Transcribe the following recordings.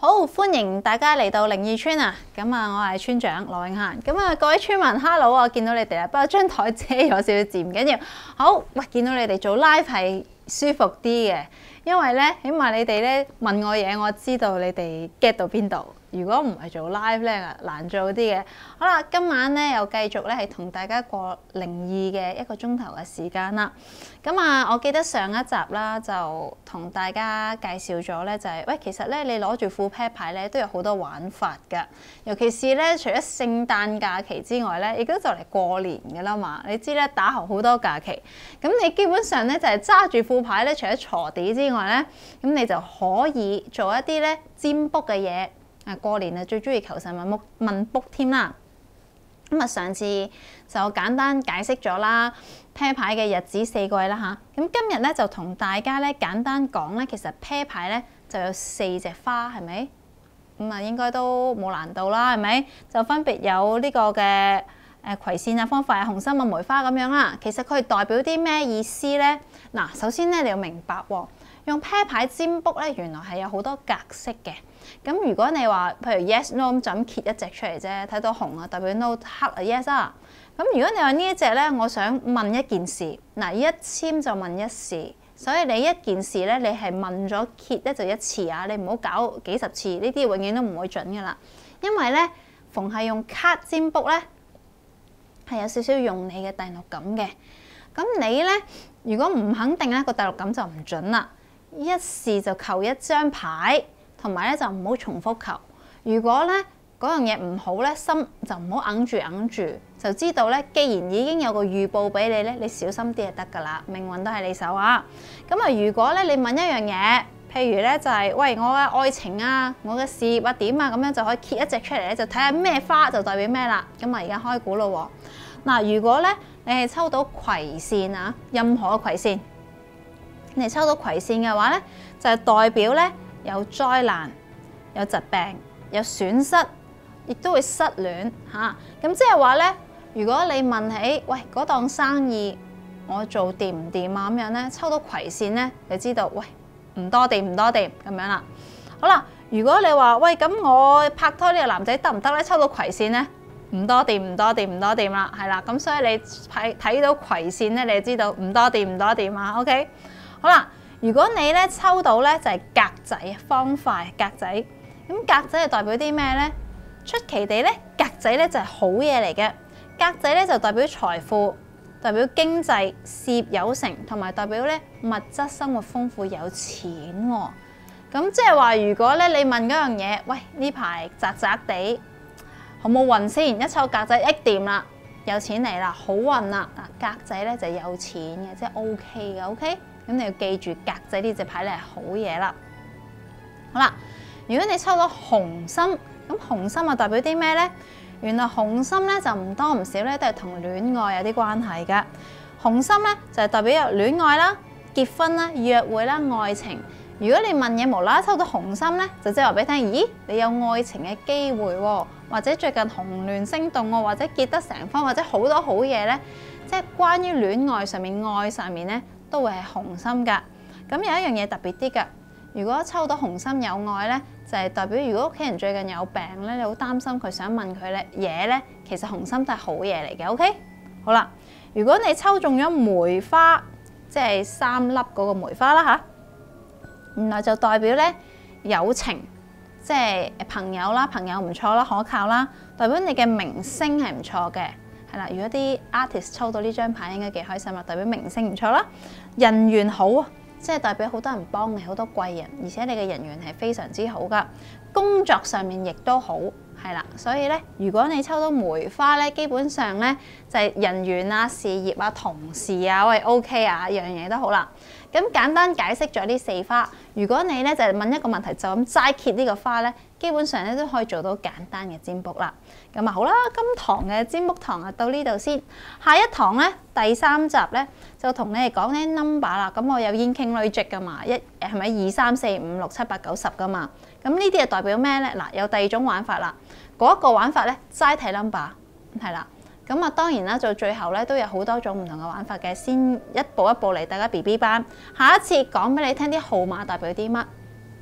好，歡迎大家嚟到靈異村啊！咁啊，我係村長羅永嫻。咁啊，各位村民 ，hello 啊！見到你哋啦，不過張台遮咗少少字，唔緊要。好，喂，見到你哋做 live 係舒服啲嘅，因為咧，起碼你哋咧問我嘢，我知道你哋 get 到邊度。如果唔係做 live 咧，難做啲嘅。好啦，今晚咧又繼續咧係同大家過靈異嘅1個鐘頭嘅時間啦。咁啊，我記得上一集啦，就同大家介紹咗咧，就係喂，其實咧你攞住副啤牌咧都有好多玩法㗎。尤其是咧，除咗聖誕假期之外咧，亦都就嚟過年㗎啦嘛。你知咧打後好多假期，咁你基本上咧就係揸住副牌咧，除咗鋤地之外咧，咁你就可以做一啲咧占卜嘅嘢。啊，過年啊最中意求神問卜添啦。咁啊，上次就簡單解釋咗啦，啤牌嘅日子4季啦嚇。咁今日咧就同大家咧簡單講咧，其實啤牌咧就有4隻花，係咪？咁啊應該都冇難度啦，係咪？就分別有呢個嘅葵扇啊、方塊啊、紅心啊、梅花咁樣啦。其實佢代表啲咩意思咧？嗱，首先咧你要明白喎，用啤牌占卜咧，原來係有好多格式嘅。咁如果你話譬如 yes no 就咁揭一隻出嚟啫，睇到紅啊代表 no， 黑啊 yes 啊。咁如果你話呢一隻咧，我想問一件事，嗱一簽就問一事，所以你一件事咧，你係問咗揭咧就1次啊，你唔好搞幾十次，呢啲永遠都唔會準噶啦。因為咧，逢係用卡占卜咧，係有少少用你嘅第六感嘅。咁你咧，如果唔肯定咧，個第六感就唔準啦。一試就求一張牌。同埋咧就唔好重複求。如果咧嗰樣嘢唔好咧，心就唔好揞住，就知道咧，既然已經有個預報俾你咧，你小心啲就得㗎啦。命運都係你手啊。咁啊，如果咧你問一樣嘢，譬如咧就係喂我嘅愛情啊，我嘅事業啊點啊，咁樣就可以揭一隻出嚟咧，就睇下咩花就代表咩啦。咁啊而家開估咯喎。嗱，如果咧你係抽到葵扇啊，任何嘅葵扇，你抽到葵扇嘅話咧，就係代表咧。有災難、有疾病、有損失，亦都會失戀嚇。咁即係話咧，如果你問起喂嗰檔生意我做掂唔掂啊咁樣咧，抽到葵扇咧，你知道喂唔多掂咁樣啦。好啦，如果你話喂咁我拍拖呢個男仔得唔得咧？抽到葵扇咧，唔多掂啦，係啦。咁所以你睇到葵扇咧，你就知道唔多掂啊。OK， 好啦。如果你咧抽到咧就係格仔方塊格仔，咁格仔係代表啲咩咧？出奇地咧，格仔咧就係好嘢嚟嘅。格仔咧就代表財富，代表經濟事業有成，同埋代表咧物質生活豐富有錢喎。咁即係話，如果咧你問嗰樣嘢，喂呢排宅地好冇運先？一抽格仔一掂啦，有錢嚟啦，好運啦。嗱，格仔咧就有錢嘅，即係 OK 嘅 ，OK。咁你要記住格仔呢隻牌咧係好嘢啦。好啦，如果你抽到紅心，咁紅心啊代表啲咩咧？原來紅心咧就唔多唔少咧都係同戀愛有啲關係㗎。紅心咧就係代表有戀愛啦、結婚啦、約會啦、愛情。如果你問嘢無啦啦抽到紅心咧，就即係話俾你聽，咦你有愛情嘅機會喎，或者最近紅鸞星動喎，或者結得成婚，或者好多好嘢咧，即係關於戀愛上面、愛上面咧。都會係紅心㗎。咁有一樣嘢特別啲㗎，如果抽到紅心有愛咧，就係代表如果屋企人最近有病咧，你好擔心佢想問佢咧嘢咧，其實紅心都係好嘢嚟嘅。OK， 好啦，如果你抽中咗梅花，即係3粒嗰個梅花啦嚇，原來就代表咧友情，即係朋友啦，朋友唔錯啦，可靠啦，代表你嘅名聲係唔錯嘅。係啦，如果啲 artist 抽到呢張牌，應該幾開心啦，代表名聲唔錯啦，人緣好啊，即係代表好多人幫你，好多貴人，而且你嘅人緣係非常之好噶，工作上面亦都好，係啦，所以咧，如果你抽到梅花咧，基本上咧就係人緣啊、事業啊、同事啊，喂 OK 啊，樣嘢都好啦。咁簡單解釋咗呢4花，如果你咧就係問一個問題，就咁齋揭呢個花咧，基本上咧都可以做到簡單嘅占卜啦。咁啊好啦，今堂嘅占卜堂啊到呢度先，下一堂咧第3集咧就同你哋講啲 number 啦。咁我有煙傾累積噶嘛，係咪2、3、4、5、6、7、8、9、10噶嘛？咁呢啲係代表咩咧？嗱，有第2種玩法啦，嗰一個玩法咧齋睇 number 係啦。咁啊，當然啦，到最後咧都有好多種唔同嘅玩法嘅，先一步一步嚟，大家 BB 班。下一次講俾你聽啲號碼代表啲乜。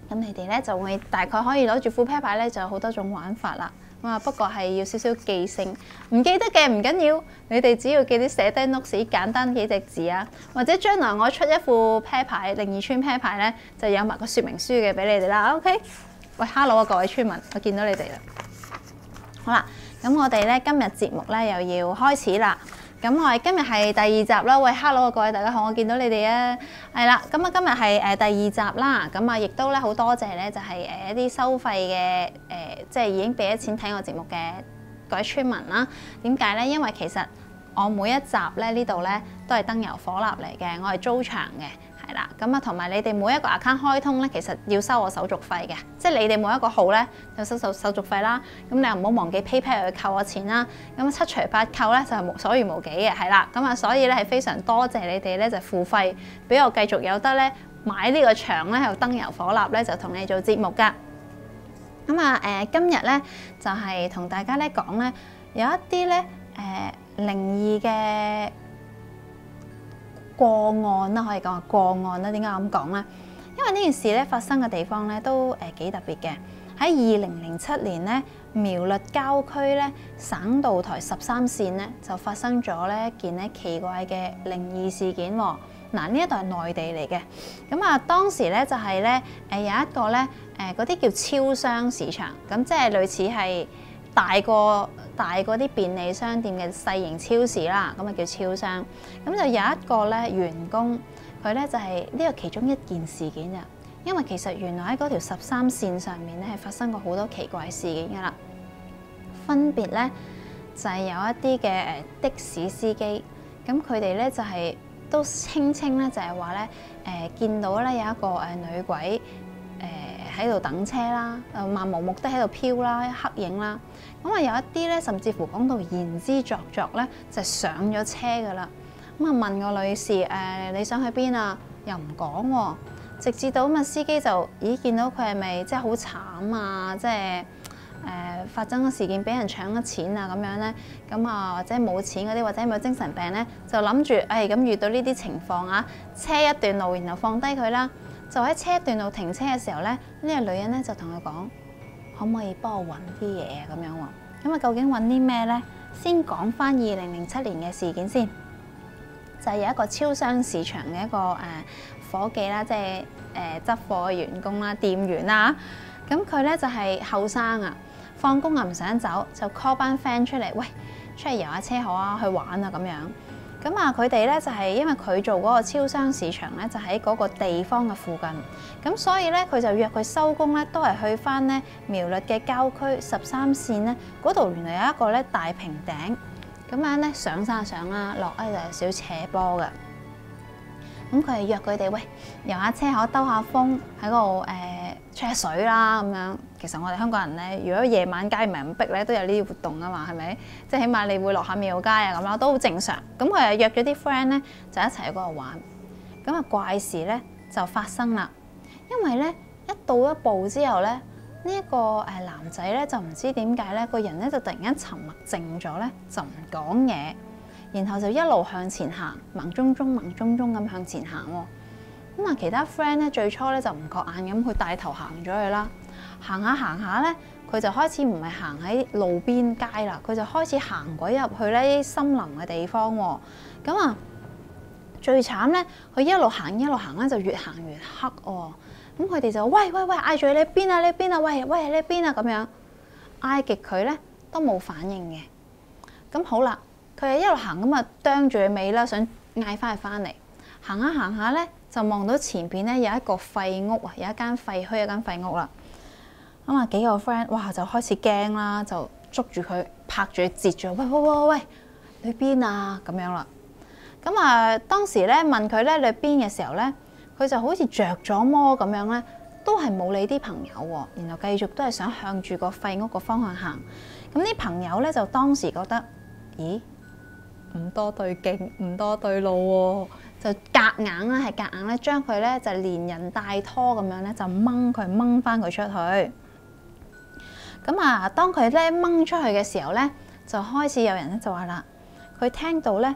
咁你哋咧就會大概可以攞住副啤牌咧，就有好多種玩法啦。不過係要少少記性，唔記得嘅唔緊要，你哋只要記啲寫低 notes，簡單幾隻字啊，或者將來我出一副啤牌靈異村啤牌咧，就有埋個說明書嘅俾你哋啦。OK， 喂 ，hello 啊各位村民，我見到你哋啦。好啦，咁我哋咧今日節目咧又要開始啦。咁我哋今日係第二集啦。喂 ，hello 啊各位大家好，我見到你哋啊，係啦。咁啊今日係第二集啦。咁啊亦都咧好多謝咧，就係一啲收費嘅即係已經俾咗錢睇我節目嘅各位村民啦。點解咧？因為其實我每一集咧呢度咧都係燈油火蠟嚟嘅，我係租場嘅。係啦，咁啊同埋你哋每一個 account 開通咧，其實要收我手續費嘅，即係你哋每一個號咧就收手續費啦。咁你又唔好忘記 PayPal 去扣我錢啦。咁7除8扣咧就係所餘無幾嘅，係啦。咁啊所以咧係非常多謝你哋咧就付費俾我繼續有得咧買呢個場咧，又燈油火蠟咧就同你做節目㗎。咁啊今日咧就係同大家咧講咧有一啲咧靈異嘅個案啦，可以講話個案啦。點解咁講咧？因為呢件事咧發生嘅地方咧都幾特別嘅。喺2007年咧，苗栗郊區咧省道台13線咧就發生咗咧一件咧奇怪嘅靈異事件喎。嗱，呢一度係內地嚟嘅。咁啊，當時咧就係咧有一個咧嗰啲叫超商市場，咁即係類似係大過啲便利商店嘅細型超市啦，咁啊叫超商。咁就有一個咧員工，佢咧就係呢個其中一件事件啊。因為其實原來喺嗰條13線上面咧係發生過好多奇怪事件噶啦。分別咧就係有一啲嘅的士司機，咁佢哋咧就係都聲稱咧就係話咧見到咧有一個女鬼喺度等車啦，漫無目的喺度飄啦，黑影啦。咁啊有一啲咧，甚至乎講到言之鑿鑿咧，就上咗車噶啦。咁啊問個女士你想去邊啊？又唔講喎。直至到咁啊司機就見到佢係咪即係好慘啊？即係發生咗事件俾人搶咗錢啊咁樣咧。咁啊或者冇錢嗰啲，或者有冇精神病咧，就諗住咁遇到呢啲情況啊，車一段路然後放低佢啦。就喺車一段路停車嘅時候咧，呢個女人咧就同佢講：可唔可以幫我揾啲嘢啊？咁樣喎。咁啊，究竟揾啲咩咧？先講翻2007年嘅事件先，就係有一個超商市場嘅一個夥計啦，即係執貨嘅員工啦、店員啦。咁佢咧就係後生啊，放工啊唔想走，就 call 班 friend 出嚟，喂，出嚟遊下車河啊，去玩啊咁樣。咁啊，佢哋咧就係因為佢做嗰個超商市場咧，就喺嗰個地方嘅附近，咁所以咧佢就約佢收工咧，都係去翻咧苗栗嘅郊區13線咧嗰度，原來有一個咧大平頂，咁樣咧上山上啦，落就有少斜坡嘅。咁佢係約佢哋，喂，遊下車河兜下風，喺嗰度吹下水啦咁樣。其實我哋香港人咧，如果夜晚街唔係咁逼咧，都有呢啲活動啊嘛，係咪？即係起碼你會落下廟街啊咁啦，都好正常。咁佢係約咗啲 friend 咧，就一齊去嗰度玩。咁啊怪事咧就發生啦，因為咧一到一步之後咧，呢一個男仔咧就唔知點解咧，個人咧就突然間沉默靜咗咧，就唔講嘢。然後就一路向前行，盲中中咁向前行喎。咁啊，其他 friend 咧最初咧就唔覺眼咁，佢帶頭行咗去啦。行下咧，佢就開始唔係行喺路邊街啦，佢就開始行鬼入去呢啲森林嘅地方喎。咁啊，最慘咧，佢一路行咧就越行越黑喎。咁佢哋就喂嗌住你邊啊，你邊啊，喂你邊啊咁樣嗌極佢咧都冇反應嘅。咁好啦。佢係一路行咁啊，啄住佢尾啦，想嗌翻佢翻嚟。行下咧，就望到前邊咧有一個廢屋啊，有一間廢墟，一間廢屋啦。咁啊，幾個 friend 哇就開始驚啦，就捉住佢，拍住佢，截住，喂，你邊啊？咁樣啦。咁啊，當時咧問佢咧你邊嘅時候咧，佢就好似着咗魔咁樣咧，都係冇理啲朋友喎，然後繼續都係想向住個廢屋個方向行。咁啲朋友咧就當時覺得，咦？唔多對勁，唔多對路喎，就夾硬咧，係夾硬咧，將佢咧就連人帶拖咁樣咧，就掹翻佢出去。咁啊，當佢咧掹出去嘅時候咧，就開始有人咧就話啦，佢聽到咧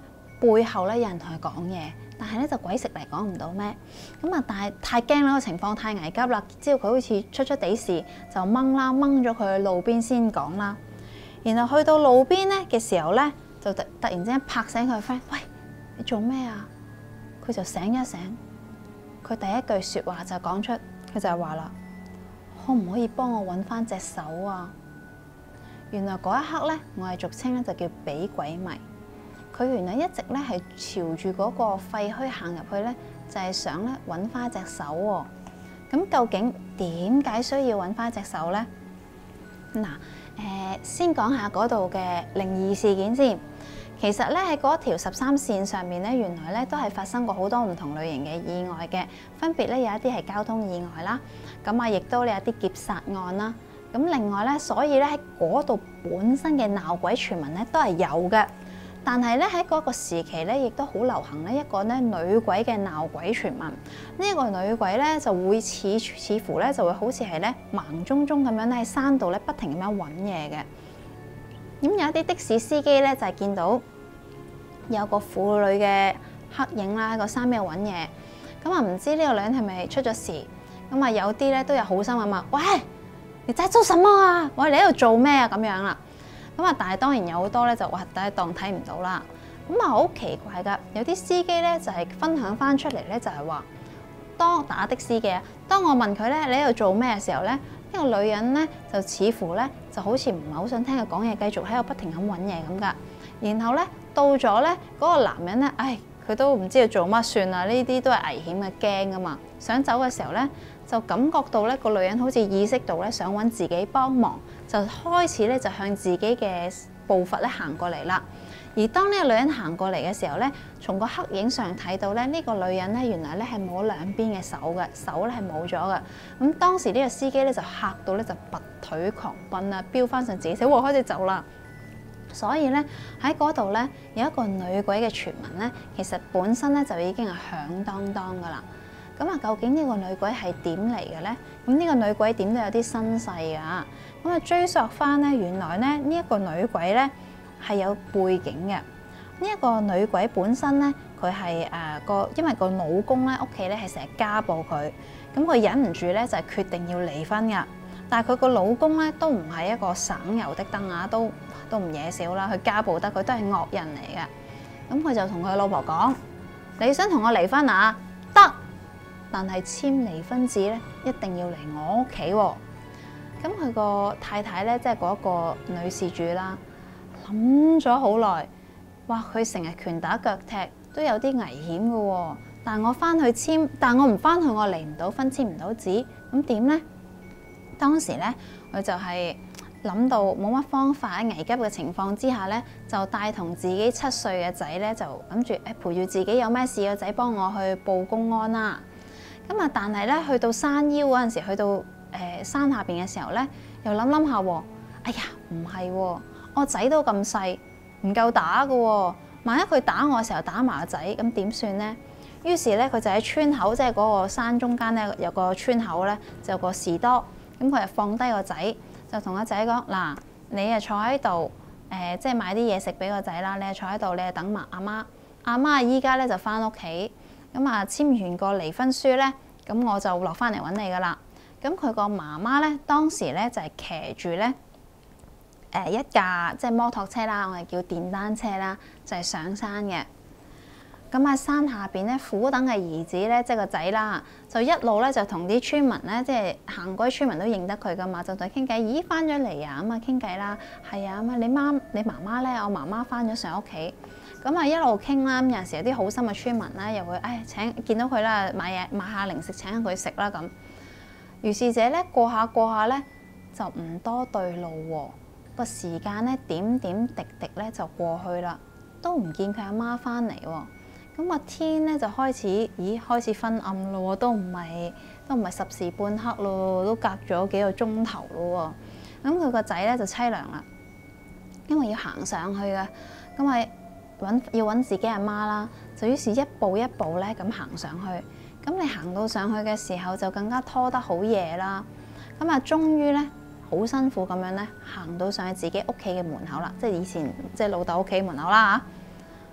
背後咧有人同佢講嘢，但係咧就鬼食嚟講唔到咩。咁啊，但係太驚啦，個情況太危急啦，知道佢好似出地事，就掹咗佢去路邊先講啦。然後去到路邊咧嘅時候咧，就突然之間拍醒佢 friend， 喂，你做咩啊？佢就醒一醒，佢第一句説話就講出，佢就係話啦，可唔可以幫我揾翻隻手啊？原來嗰一刻咧，我係俗稱咧就叫俾鬼迷。佢原來一直咧係朝住嗰個廢墟行入去咧，就係想咧揾翻隻手喎。咁究竟點解需要揾翻隻手咧？嗱，先講下嗰度嘅靈異事件先。其實咧喺嗰條13線上面咧，原來咧都係發生過好多唔同類型嘅意外嘅，分別咧有一啲係交通意外啦，咁啊亦都有一啲劫殺案啦。咁另外咧，所以咧喺嗰度本身嘅鬧鬼傳聞咧都係有嘅。但係咧喺嗰個時期咧，亦都好流行咧一個咧女鬼嘅鬧鬼傳聞。呢一個女鬼咧就會似乎咧就會好似係咧盲舂舂咁樣咧喺山度咧不停咁樣揾嘢嘅。咁有一啲的士司機咧就係見到有個婦女嘅黑影啦喺個山邊度揾嘢。咁啊唔知呢個女人係咪出咗事？咁啊有啲咧都有好心咁話：喂，你在做什麼啊？喂，你喺度做咩啊？咁樣啦。咁啊，但係當然有好多咧就話當睇唔到啦。咁啊好奇怪㗎，有啲司機咧就係分享翻出嚟咧，就係話當打的司機啊，當我問佢咧你喺度做咩嘅時候咧，呢個女人咧就似乎咧就好似唔係好想聽佢講嘢，繼續喺度不停咁揾嘢咁㗎。然後咧到咗咧嗰個男人咧，唉，佢都唔知佢做乜算啦，呢啲都係危險嘅，驚㗎嘛。想走嘅時候咧，就感覺到咧個女人好似意識到咧想揾自己幫忙，就開始咧就向自己嘅步伐咧行過嚟啦。而當呢個女人行過嚟嘅時候咧，從個黑影上睇到咧呢個女人咧原來咧係冇兩邊嘅手嘅，手咧係冇咗嘅。咁當時呢個司機咧就嚇到咧就拔腿狂奔啦，飆翻上自己車，開始走啦。所以咧喺嗰度咧有一個女鬼嘅傳聞咧，其實本身咧就已經係響當當噶啦。咁啊，究竟呢個女鬼係點嚟嘅咧？咁呢個女鬼點都有啲身世㗎。咁啊，追溯翻咧，原來咧呢一個女鬼咧係有背景嘅。呢一個女鬼本身咧，佢係因為個老公咧屋企咧係成日家暴佢，咁佢忍唔住咧就係決定要離婚㗎。但係佢個老公咧都唔係一個省油的燈啊，都唔嘢少啦，佢家暴得佢都係惡人嚟嘅。咁佢就同佢老婆講：你想同我離婚啊？得！但係簽離婚紙咧，一定要嚟我屋企喎。咁佢個太太咧，即係嗰個女事主啦，諗咗好耐，哇！佢成日拳打腳踢，都有啲危險嘅喎。但係我翻去簽，但我唔翻去，我離唔到婚，簽唔到紙，咁點咧？當時咧，佢就係諗到冇乜方法，喺危急嘅情況之下咧，就帶同自己7歲嘅仔咧，就諗住陪住自己有咩事，個仔幫我去報公安啦。咁啊，但係咧去到山腰嗰陣時，去到山下邊嘅時候咧，又諗下喎，哎呀，唔係喎，我仔都咁細，唔夠打㗎喎。萬一佢打我嘅時候打埋個仔，咁點算咧？於是咧，佢就喺村口，即係嗰個山中間咧有個村口咧，就有個士多。咁佢就放低個仔，就同個仔講：嗱，你啊坐喺度，即係買啲嘢食俾個仔啦。你啊坐喺度，你啊等埋阿媽。阿媽依家咧就翻屋企。咁啊，簽完個離婚書咧，咁我就落翻嚟揾你噶啦。咁佢個媽媽咧，當時咧就係騎住咧一架即係摩托車啦，我哋叫電單車啦，就係上山嘅。咁喺山下邊咧，苦等嘅兒子咧，即係個仔啦，就一路咧就同啲村民咧，即係行過啲村民都認得佢噶嘛，就同佢傾偈。咦，翻咗嚟啊？咁啊傾偈啦，係啊，咁啊你媽媽咧，我媽媽翻咗上屋企。咁啊一路傾啦，咁有陣時有啲好心嘅村民咧，又會見到佢啦，買下零食請佢食啦咁。如是者咧過下咧就唔多對路喎，個時間咧點點滴滴咧就過去啦，都唔見佢阿媽翻嚟喎。咁個天咧就開始昏暗咯，都唔係10時半黑咯，都隔咗幾個鐘頭咯喎。咁佢個仔咧就凄涼啦，因為要行上去嘅，咁係要揾自己阿媽啦，就於是一步一步咧咁行上去。咁你行到上去嘅時候就更加拖得好夜啦。咁啊，終於咧好辛苦咁樣咧行到上去自己屋企嘅門口啦，即係以前即係老豆屋企門口啦嚇。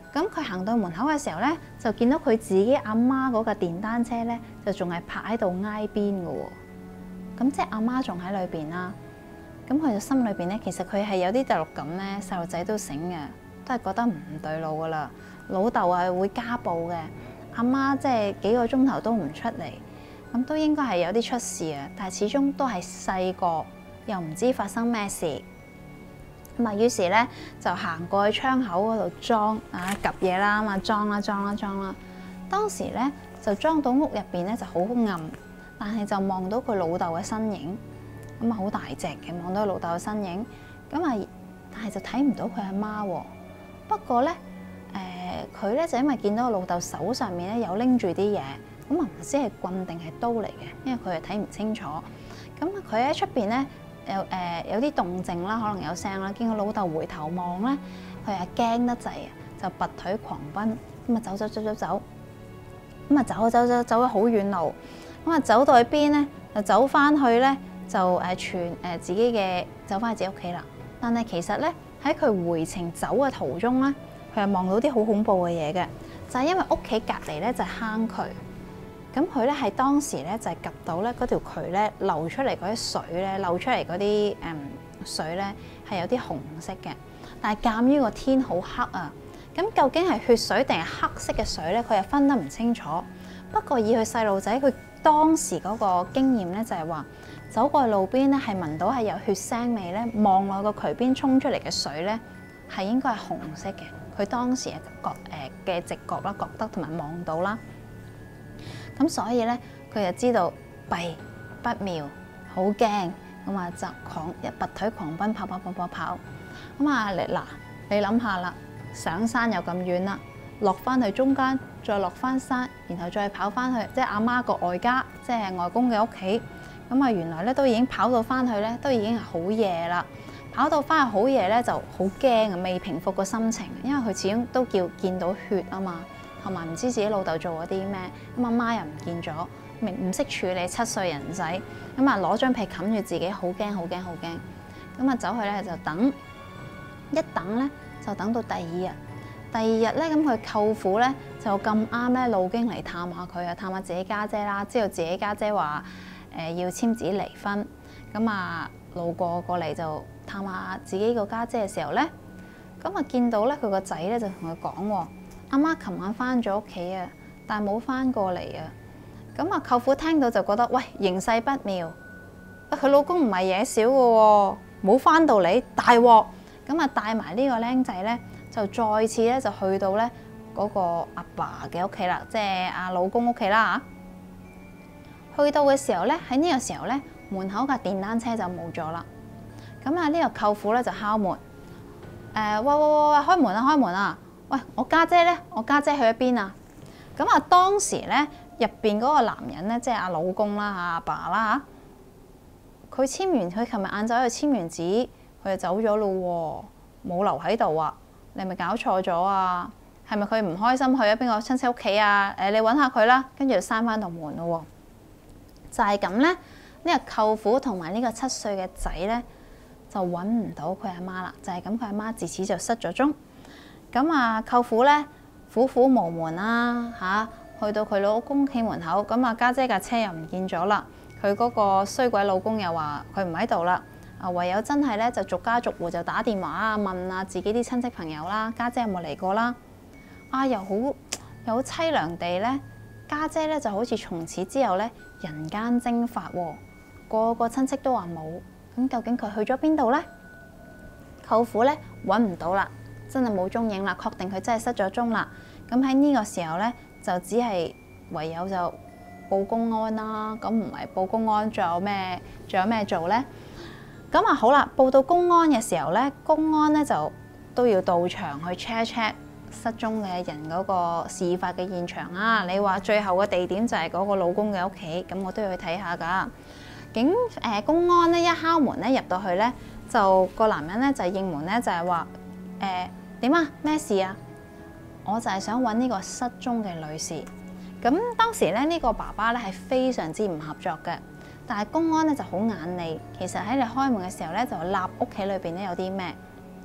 咁佢行到門口嘅時候咧，就見到佢自己阿媽嗰架電單車咧，就仲係泊喺度挨邊嘅喎。咁即係阿媽仲喺裏邊啦。咁佢就心裏邊咧，其實佢係有啲第六感咧，細路仔都醒嘅，都係覺得唔對路噶啦。老豆係會家暴嘅，阿媽即係幾個鐘頭都唔出嚟，咁都應該係有啲出事啊。但係始終都係細個，又唔知發生咩事。咁啊，於是咧就行過去窗口嗰度裝啊，及嘢啦，咁啊裝啦。當時咧就裝到屋入邊咧就好暗，但係就望到佢老豆嘅身影，咁啊好大隻嘅，望到佢老豆嘅身影，咁啊但係就睇唔到佢阿媽喎。不過咧佢咧就因為見到個老豆手上面咧有拎住啲嘢，咁啊唔知係棍定係刀嚟嘅，因為佢係睇唔清楚。咁佢喺出邊咧。有啲動靜啦，可能有聲啦。見到老豆回頭望咧，佢係驚得滯啊，就拔腿狂奔，咁啊走，咁啊走咗好遠路，咁啊走到去邊咧，就走翻去咧，就自己嘅走翻去自己屋企啦。但係其實咧喺佢回程走嘅途中咧，佢係望到啲好恐怖嘅嘢嘅，就係因為屋企隔離咧就係坑渠。咁佢咧係當時咧就係及到咧嗰條渠咧流出嚟嗰啲水咧，流出嚟嗰啲水咧係有啲紅色嘅，但係鑑於個天好黑啊，咁究竟係血水定係黑色嘅水咧，佢又分得唔清楚。不過以佢細路仔佢當時嗰個經驗咧，就係話走過路邊咧係聞到係有血腥味咧，望落個渠邊衝出嚟嘅水咧係應該係紅色嘅。佢當時嘅直覺啦，覺得同埋望到啦。咁所以咧，佢就知道弊不妙，好驚，咁啊就拔腿狂奔，跑。咁啊嗱，你諗下啦，上山又咁遠啦，落翻去中間，再落翻山，然後再跑翻去，即係阿媽個外家，即係外公嘅屋企。咁啊，原來咧都已經跑到翻去咧，都已經係好夜啦。跑到翻去好夜咧，就好驚啊，未平復個心情，因為佢始終都見到血啊嘛。同埋唔知自己老豆做咗啲咩，咁阿媽又唔見咗，唔識處理7歲人仔，咁啊攞張被冚住自己，好驚，咁啊走去咧就等，一等咧就等到第二日咧，咁佢舅父咧就咁啱咧路經嚟探下佢啊，探下自己家姐啦，知道自己家姐話要簽紙離婚，咁啊路過嚟就探下自己個家姐嘅時候咧，咁啊見到咧佢個仔咧就同佢講喎。阿媽琴晚翻咗屋企啊，但係冇翻過嚟啊。咁啊，舅父聽到就覺得喂，形勢不妙，佢老公唔係嘢少嘅喎，冇翻到嚟，大鑊。咁啊，帶埋呢個僆仔咧，就再次咧就去到咧嗰個阿爸嘅屋企啦，即係阿老公屋企啦嚇。去到嘅時候咧，喺呢個時候咧，門口架電單車就冇咗啦。咁啊，呢個舅父咧就敲門，喂，開門啊！喂，我家姐咧，我家姐去咗邊啊？咁啊，當時咧入邊嗰個男人咧，即係阿老公啦嚇，阿爸啦嚇，佢琴日晏晝喺度簽完紙，佢就走咗咯喎，冇留喺度啊！你係咪搞錯咗啊？係咪佢唔開心去咗邊個親戚屋企啊？你揾下佢啦，跟住就閂翻道門咯喎。就係咁咧，呢個舅父同埋呢個7歲嘅仔咧，就揾唔到佢阿媽啦。就係咁，佢阿媽自此就失咗蹤。咁啊，舅父咧苦苦無門啦嚇，去到佢老公屋企門口，咁啊家姐架車又唔見咗啦，佢嗰個衰鬼老公又話佢唔喺度啦，啊唯有真係咧就逐家逐戶就打電話啊問啊自己啲親戚朋友啦，家姐有冇嚟過啦？啊又好凄涼地咧，家姐咧就好似從此之後咧人間蒸發喎，個個親戚都話冇，咁究竟佢去咗邊度咧？舅父咧揾唔到啦。真係冇蹤影啦，確定佢真係失咗蹤啦。咁喺呢個時候咧，就只係唯有就報公安啦。咁唔係報公安，仲有咩做咧？咁啊好啦，報到公安嘅時候咧，公安咧就都要到場去 check 失蹤嘅人嗰個事發嘅現場啊。你話最後嘅地點就係嗰個老公嘅屋企，咁我都要去睇下㗎。公安咧一敲門咧入到去咧，就個男人咧就應門咧就係話點啊？咩事啊？我就係想揾呢個失蹤嘅女士。咁當時咧，呢個爸爸咧係非常之唔合作嘅，但係公安咧就好眼利。其實喺你開門嘅時候咧，就立屋企裏邊咧有啲咩，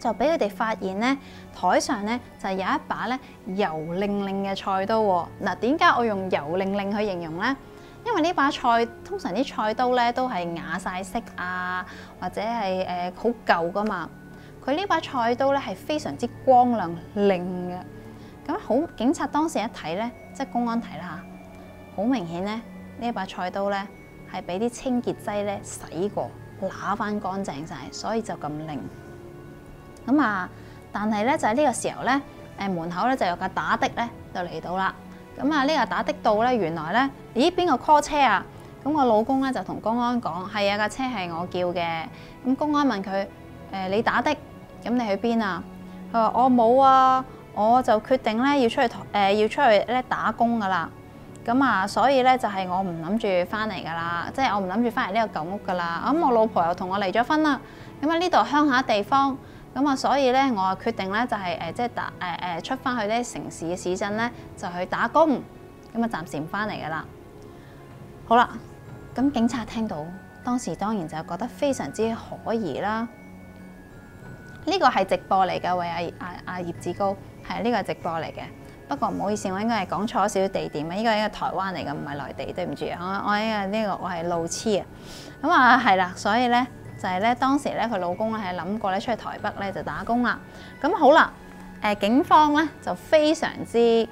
就俾佢哋發現咧，台上咧就有一把咧油令令嘅菜刀喎。嗱，點解我用油令令去形容咧？因為呢把菜通常啲菜刀咧都係啞晒色啊，或者係好舊噶嘛。佢呢把菜刀咧係非常之光亮令嘅。咁好，警察當時一睇咧，即係公安睇啦嚇，好明顯咧呢把菜刀咧係俾啲清潔劑咧洗過，揦翻乾淨晒，所以就咁靈。咁啊，但係咧就喺呢個時候咧，門口咧就有架打的咧就嚟到啦。咁啊，呢架打的到咧，原來咧，咦邊個 call 車啊？咁我老公咧就同公安講：係啊，架車係我叫嘅。咁公安問佢：你打的，咁你去邊啊？佢話：我冇啊，我就決定咧要出去咧打工噶啦。咁啊，所以咧就係我唔諗住翻嚟噶啦，即係我唔諗住翻嚟呢個舊屋噶啦。咁我老婆又同我離咗婚啦。咁啊呢度鄉下地方。咁啊，所以咧，我啊決定咧就係即係出翻去咧城市嘅市鎮咧，就去打工。咁啊，暫時唔翻嚟噶啦。好啦，咁警察聽到，當時當然就覺得非常之可疑啦。呢個係直播嚟㗎，喂阿葉子高，係呢個係直播嚟嘅。不過唔好意思，我應該係講錯少少地點啊。呢個係台灣嚟㗎，唔係內地，對唔住啊。我係路痴啊。咁啊係啦，所以咧。就係咧，當時咧佢老公咧係諗過咧出去台北咧就打工啦。咁好啦，警方咧就非常之即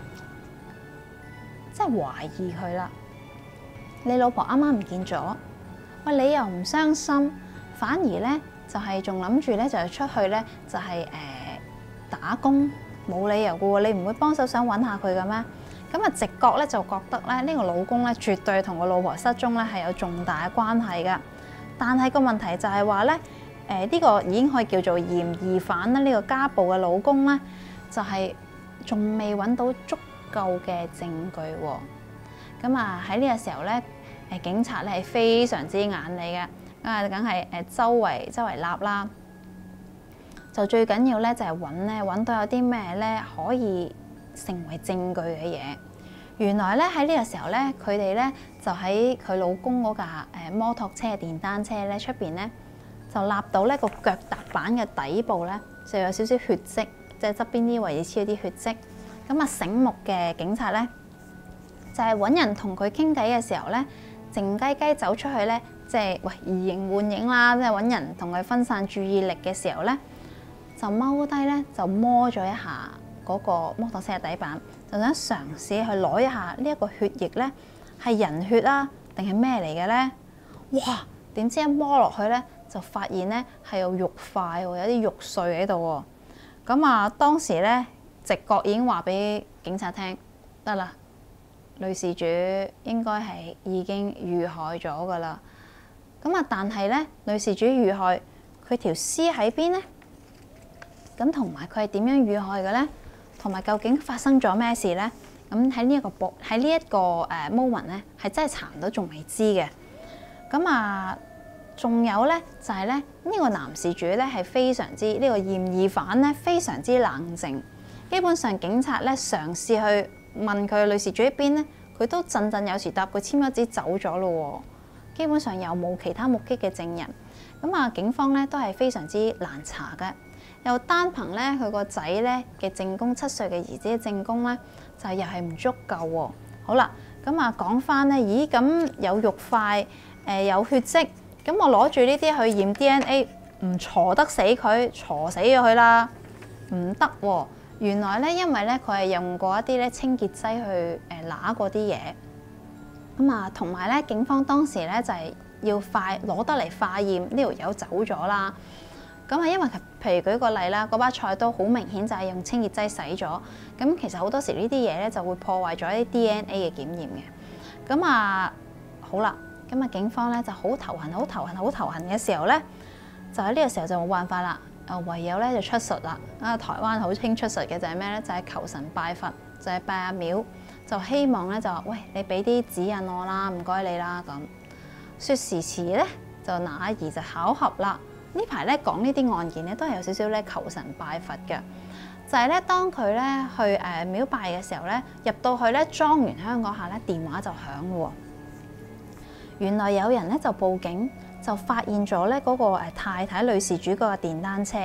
係懷疑佢啦。你老婆啱啱唔見咗，喂你又唔傷心，反而咧就係仲諗住咧就係出去咧就係打工，冇理由嘅喎，你唔會幫手想揾下佢嘅咩？咁啊直覺咧就覺得咧呢個老公咧絕對同個老婆失蹤咧係有重大嘅關係㗎。但係個問題就係話咧，呢個已經可以叫做嫌疑犯啦。呢個家暴嘅老公咧，就係仲未揾到足夠嘅證據喎。咁啊喺呢個時候咧，警察咧係非常之眼利嘅，梗係周圍立啦。就最緊要咧就係揾到有啲咩咧可以成為證據嘅嘢。原來咧喺呢個時候咧，佢哋咧就喺佢老公嗰架摩托車嘅電單車咧出邊咧，就立到呢個腳踏板嘅底部咧就有少少血跡，即係側邊啲位置黐咗啲血跡。咁啊醒目嘅警察咧，就係揾人同佢傾偈嘅時候咧，靜雞雞走出去咧，即係移形換影啦，即係揾人同佢分散注意力嘅時候咧，就踎低咧就摸咗一下嗰個摩托車嘅底板。就想嘗試去攞一下呢一個血液咧，係人血啊，定係咩嚟嘅咧？哇！點知一摸落去咧，就發現咧係有肉塊喎，有啲肉碎喺度喎。咁啊，當時咧直覺已經話俾警察聽，得啦，女事主應該係已經遇害咗噶啦。咁啊，但係咧，女事主遇害，佢條屍喺邊咧？咁同埋佢係點樣遇害嘅咧？同埋究竟發生咗咩事咧？咁喺呢一個 moment 咧，係真係查唔到，仲未知嘅。咁啊，仲有咧就係咧呢個男事主咧係非常之呢個嫌疑犯咧非常之冷靜。基本上警察咧嘗試去問佢女事主喺邊咧，佢都振振有詞答佢簽咗紙走咗咯喎。基本上又冇其他目擊嘅證人。咁啊，警方咧都係非常之難查嘅。又單憑咧佢個仔咧嘅證供，7歲嘅兒子嘅證供咧，就又係唔足夠喎。好啦，咁啊講翻咧，咦咁有肉塊，有血跡，咁我攞住呢啲去驗 DNA，唔鋤得死佢，鋤死咗佢啦，唔得喎。原來咧，因為咧佢係用過一啲咧清潔劑去揦過啲嘢，咁啊同埋咧警方當時咧就係要攞得嚟化驗呢條友走咗啦。咁啊，因為譬如舉個例啦，嗰把菜刀好明顯就係用清潔劑洗咗。咁其實好多時呢啲嘢咧就會破壞咗一啲 DNA 嘅檢驗嘅。咁啊，好啦，咁啊警方咧就好頭痕嘅時候咧，就喺呢個時候就冇辦法啦，唯有咧就出術啦。台灣好興出術嘅就係咩咧？就係求神拜佛，就係拜阿廟，就希望咧就話喂，你俾啲指引我啦，唔該你啦咁。說時遲咧，就那兒就巧合啦。呢排咧講呢啲案件咧，都係有少少咧求神拜佛嘅，就係咧當佢咧去廟拜嘅時候咧，入到去咧裝完香嗰下咧，電話就響喎。原來有人咧就報警，就發現咗咧嗰個太太女事主嗰個電單車，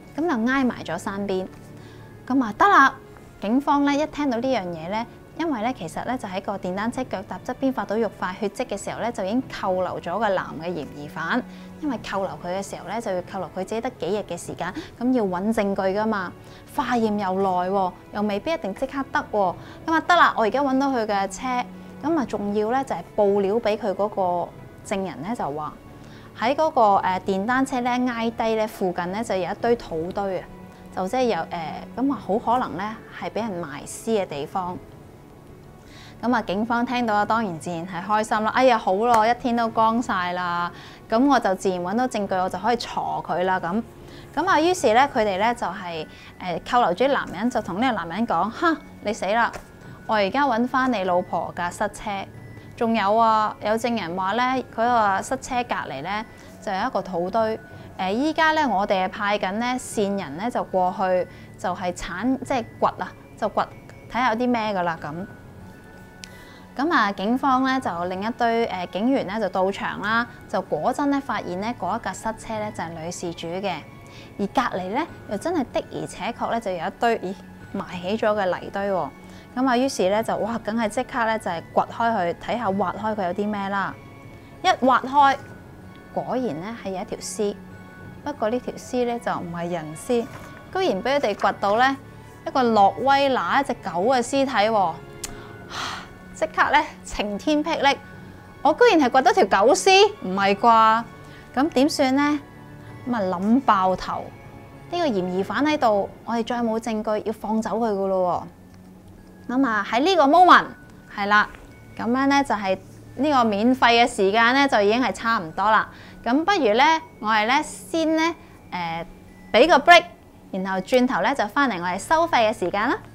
咁就挨埋咗山邊。咁啊得啦，警方咧一聽到呢樣嘢咧，因為咧其實咧就喺個電單車腳踏側邊發到肉塊血跡嘅時候咧，就已經扣留咗個男嘅嫌疑犯。因為扣留佢嘅時候咧，就要扣留佢自己得幾日嘅時間，咁要揾證據噶嘛，化驗又耐喎，又未必一定即刻得喎。咁啊得啦，我而家揾到佢嘅車，咁啊仲要咧就係報料俾佢嗰個證人咧，就話喺嗰個電單車咧挨低咧附近咧就有一堆土堆啊，就即係有咁啊好可能咧係俾人埋屍嘅地方。咁啊，警方聽到啊，當然自然係開心啦！哎呀，好咯，一天都光晒啦，咁我就自然揾到證據，我就可以鋤佢啦咁。咁啊，於是咧，佢哋咧就係扣留住啲男人，就同呢個男人講：哈，你死啦！我而家揾翻你老婆架塞車，仲有啊，有證人話咧，佢個塞車隔離咧就有一個土堆。依家咧我哋係派緊咧線人咧就過去，就係即係掘啊，就掘睇下有啲咩噶啦咁。咁啊，警方咧就另一堆警員咧就到場啦，就果真咧發現咧嗰一架塞車咧就係女事主嘅，而隔離咧又真係的而且確咧就有一堆埋起咗嘅泥堆喎。咁啊，於是咧就哇，梗係即刻咧就係掘開佢睇下，挖開佢有啲咩啦。一挖開，果然咧係有一條屍，不過呢條屍咧就唔係人屍，居然俾佢哋掘到咧一個諾威拿一隻狗嘅屍體喎。即刻咧晴天霹靂！我居然係掘到條狗屍，唔係啩？咁點算呢？咁啊諗爆頭！呢個嫌疑犯喺度，我哋再冇證據，要放走佢噶咯喎。咁啊喺呢個 moment 係啦，咁樣咧就係呢個免費嘅時間咧就已經係差唔多啦。咁不如咧，我哋咧先咧俾個 break，然後轉頭咧就翻嚟我哋收費嘅時間啦。